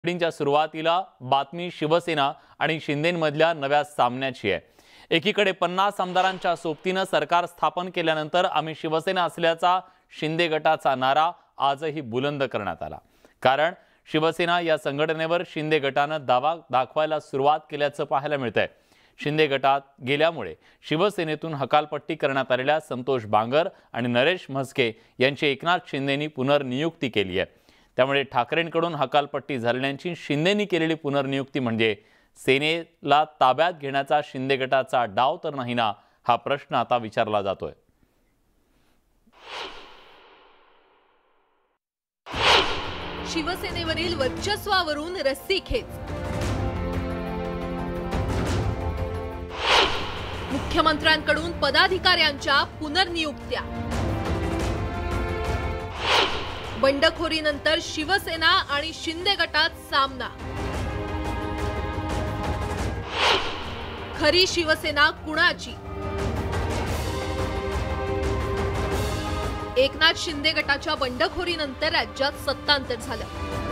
च्या सुरुवातीला बातमी शिवसेना आणि शिंदेंमधल्या नव्या सामन्याची आहे। एकीकडे 50 आमदारांच्या सोबतीने सरकार स्थापन केल्यानंतर आम्ही शिवसेना असल्याचा शिंदे गटाचा नारा आजही बुलंद करण्यात आला। कारण शिवसेना या संघटनेवर शिंदे गटाने दावा दाखवायला सुरुवात केल्याचं पाहायला मिळतंय। शिंदे गटात गेल्यामुळे शिवसेनेतून हकालपट्टी करण्यात आलेल्या संतोष बांगर आणि नरेश म्हस्के यांची एकनाथ शिंदेंनी पुनर्नियुक्ती केली आहे। त्यामुळे ठाकरेंकडून हकालपट्टी झालेल्यांची शिंदेंनी केलेली पुनर्नियुक्ती म्हणजे सेनेला ताब्यात घेण्याचा शिंदे गटाचा डाव तर नाही ना, हा प्रश्न आता विचारला जातोय। शिवसेनेवरील वर्चस्वावरून रस्सीखेच, मुख्यमंत्र्यांकडून पदाधिकाऱ्यांच्या पुनर्नियुक्त्या, बंडखोरीनंतर शिवसेना आणि शिंदे गटात सामना, खरी शिवसेना कुणाची? एकनाथ शिंदे गटाच्या बंडखोरीनंतर राज्यात सत्तांतर झालं,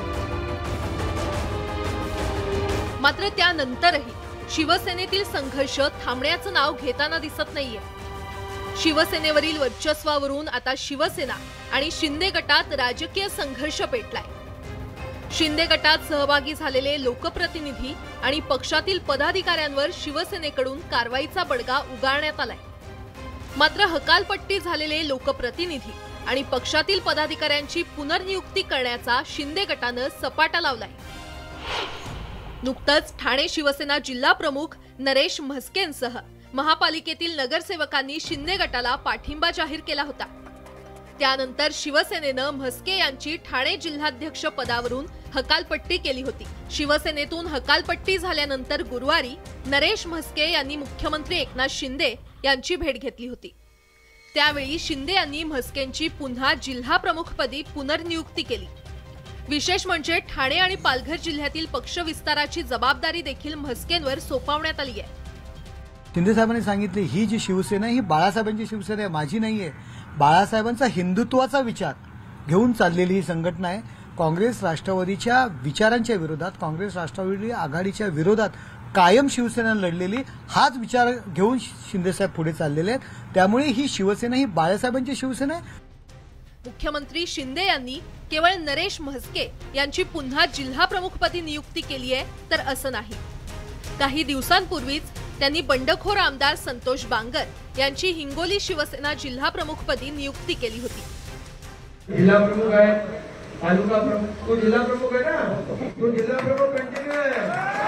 मात्र त्यानंतरही शिवसेनेतील संघर्ष थांबण्याचं नाव घेताना दिसत नाहीये। शिवसेनेवरील वर्चस्वावरून आता शिवसेना आणि शिंदे गटात राजकीय संघर्ष पेटलाय। शिंदे गटात सहभागी झालेले लोकप्रतिनिधी आणि पक्षातील पदाधिकाऱ्यांवर शिवसेनेकडून कारवाईचा बडगा उगारण्यात आलाय। मात्र हकालपट्टी झालेले लोकप्रतिनिधी आणि पक्षातील पदाधिकाऱ्यांची पुनर्नियुक्ती करण्याचा शिंदे गटानं सपाटा लावलाय। नुकतंच ठाणे शिवसेना जिल्हा प्रमुख नरेश म्हस्केंसह महापालिकेतील नगरसेवकांनी शिंदे गटाला पाठिंबा जाहीर केला होता। त्यानंतर शिवसेनेनं म्हस्के यांची ठाणे जिल्हाध्यक्ष पदावरून हकालपट्टी केली होती। शिवसेनेतून हकालपट्टी झाल्यानंतर गुरुवारी नरेश म्हस्के यांनी मुख्यमंत्री एकनाथ शिंदे यांची भेट घेतली होती। त्यावेळी शिंदे यांनी म्हस्केंची पुन्हा जिल्हा प्रमुखपदी पुनर्नियुक्ती केली। विशेष म्हणजे ठाणे आणि पालघर जिल्ह्यातील पक्ष विस्ताराची जबाबदारी देखील म्हस्केंवर सोपवण्यात आली आहे। शिंदे साहेबांनी सांगितले, ही जी शिवसेना ही बाळासाहेबांची शिवसेना आहे, माझी नाहीये। बाळासाहेबांचा हिंदुत्वाचा विचार घेऊन चाललेली ही संघटना आहे। काँग्रेस राष्ट्रवादीच्या विचारांच्या विरोधात, काँग्रेस राष्ट्रवादी आघाडीच्या विरोधात कायम शिवसेना लढलेली, हाच विचार घेऊन शिंदे साहेब पुढे चाललेले आहेत। त्यामुळे ही शिवसेना ही बाळासाहेबांची शिवसेना आहे। मुख्यमंत्री शिंदे यांनी केवळ नरेश म्हस्के यांची पुन्हा जिल्हा प्रमुखपदी नियुक्ती केली आहे तर असं नाही। काही दिवसांपूर्वीच त्यांनी बंडखोर आमदार संतोष बांगर यांची हिंगोली शिवसेना जिल्हा प्रमुखपदी नियुक्ती केली होती। जिल्हा प्रमुख आहे, तालुका प्रमुख, तो जिल्हा प्रमुख आहे ना, तो जिल्हा प्रमुख कंटिन्यू आहे।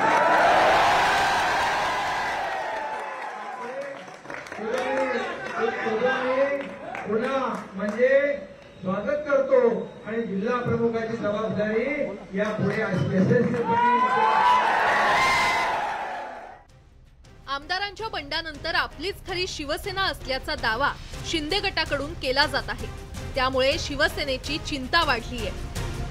पुन्हा म्हणजे स्वागत करतो आणि जिल्हा प्रमुखाची जबाबदारी यापुढे आमदारांच्या बंडानंतर आपलीच खरी शिवसेना असल्याचा दावा शिंदे गटाकडून केला जात आहे। त्यामुळे शिवसेनेची चिंता वाढली आहे।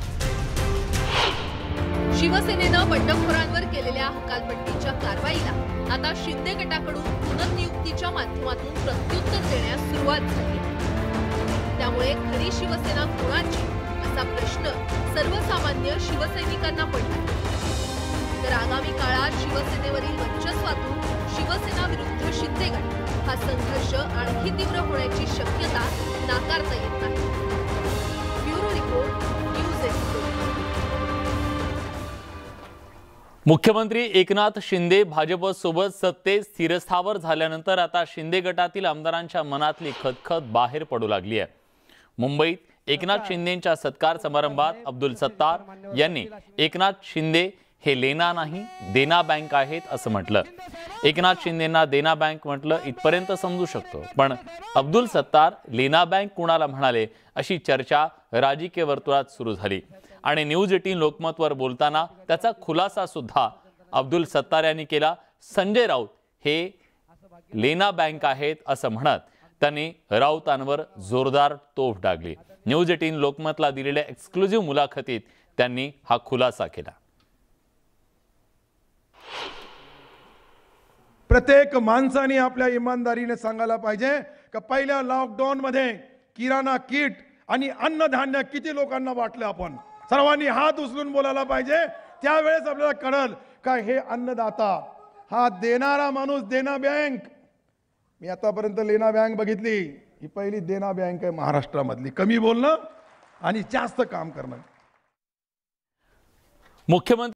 शिवसेनेनं बंडखोरांवर केलेल्या हकालपट्टीच्या कारवाईला आता शिंदे गटाकडून पुनर्नियुक्तीच्या माध्यमातून प्रत्युत्तर देण्यास सुरुवात झाली। त्यामुळे खरी शिवसेना कोणाची असा प्रश्न सर्वसामान्य शिवसैनिकांना पडला। तर आगामी काळात शिवसेनेवरील वर्चस्वातून शिवसेना विरुद्ध शिंदे गट हा संघर्ष आणखी तीव्र होण्याची शक्यता नाकारता येत नाही। Bureau report, news 18। मुख्यमंत्री एकनाथ शिंदे भाजपसोबत सत्तेत स्थिरस्थावर झाल्यानंतर आता शिंदे गटातील आमदारांच्या मनातली खदखद बाहेर पडू लागली आहे। मुंबईत एकनाथ शिंदेंच्या सत्कार समारंभात अब्दुल सत्तार यांनी एकनाथ शिंदे हे लेना नाही देना बँक आहेत असं म्हटलं। एकनाथ शिंदेंना देना बँक म्हटलं इथपर्यंत समजू शकतो, पण अब्दुल सत्तार लेना बँक कुणाला म्हणाले अशी चर्चा राजकीय वर्तुळात सुरू झाली आणि न्यूज 18 लोकमतवर बोलताना त्याचा खुलासा सुद्धा अब्दुल सत्तार यांनी केला। संजय राऊत हे लेना बँक आहेत असं म्हणत त्यांनी राऊतांवर जोरदार तोफ डागली। न्यूज 18 लोकमतला दिलेल्या एक्सक्लुझिव्ह मुलाखतीत त्यांनी हा खुलासा केला। प्रत्येक माणसाने आपल्या इमानदारीने सांगायला पाहिजे की पहिल्या लॉकडाऊन मध्ये किराणा किट आणि अन्नधान्य किती लोकांना वाटलं आपण सर्वांनी हात उचलून बोलायला पाहिजे त्यावेळेस आपल्याला कळलं का हे अन्नदाता हा देणारा माणूस. देना बँक, मी आतापर्यंत लेना बँक बघितली, ही पहिली देना बँक आहे महाराष्ट्रामधली. कमी बोलणं आणि जास्त काम करणं. मुख्यमंत्री